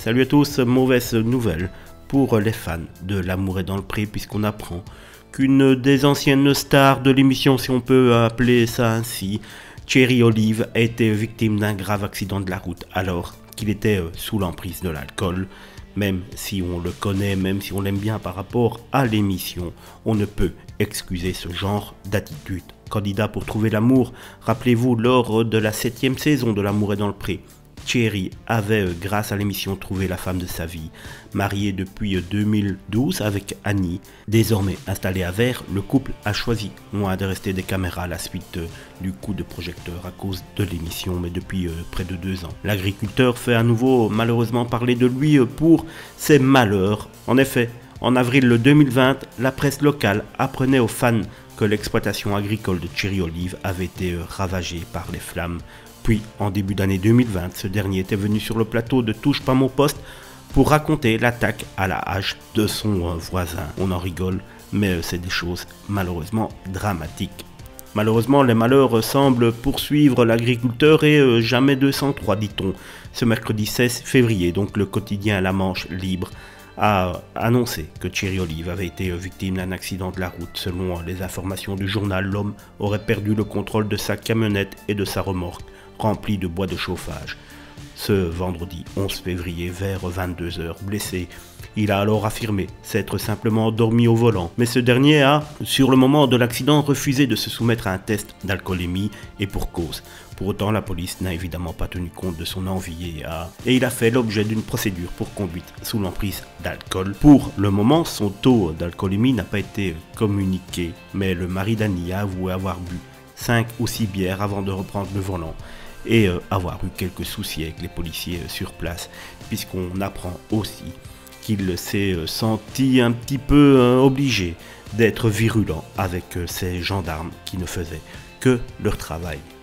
Salut à tous, mauvaise nouvelle pour les fans de L'amour est dans le pré, puisqu'on apprend qu'une des anciennes stars de l'émission, si on peut appeler ça ainsi, Thierry Olive, a été victime d'un grave accident de la route alors qu'il était sous l'emprise de l'alcool. Même si on le connaît, même si on l'aime bien par rapport à l'émission, on ne peut excuser ce genre d'attitude. Candidat pour trouver l'amour, rappelez-vous, lors de la 7e saison de L'amour est dans le pré, Thierry avait, grâce à l'émission, trouvé la femme de sa vie. Marié depuis 2012 avec Annie, désormais installé à Vers, le couple a choisi, loin de rester des caméras à la suite du coup de projecteur à cause de l'émission, mais depuis près de 2 ans. L'agriculteur fait à nouveau malheureusement parler de lui pour ses malheurs. En effet, en avril 2020, la presse locale apprenait aux fans que l'exploitation agricole de Thierry Olive avait été ravagée par les flammes. Puis, en début d'année 2020, ce dernier était venu sur le plateau de Touche pas mon poste pour raconter l'attaque à la hache de son voisin. On en rigole, mais c'est des choses malheureusement dramatiques. Malheureusement, les malheurs semblent poursuivre l'agriculteur et jamais 203, dit-on. Ce mercredi 16 février, donc le quotidien La Manche Libre a annoncé que Thierry Olive avait été victime d'un accident de la route. Selon les informations du journal, l'homme aurait perdu le contrôle de sa camionnette et de sa remorque remplie de bois de chauffage. Ce vendredi 11 février vers 22h, blessé, il a alors affirmé s'être simplement endormi au volant, mais ce dernier a, sur le moment de l'accident, refusé de se soumettre à un test d'alcoolémie et pour cause. Pour autant, la police n'a évidemment pas tenu compte de son envie et il a fait l'objet d'une procédure pour conduite sous l'emprise d'alcool. Pour le moment, son taux d'alcoolémie n'a pas été communiqué, mais le mari d'Annie a avoué avoir bu 5 ou 6 bières avant de reprendre le volant et avoir eu quelques soucis avec les policiers sur place, puisqu'on apprend aussi qu'il s'est senti un petit peu obligé d'être virulent avec ces gendarmes qui ne faisaient que leur travail.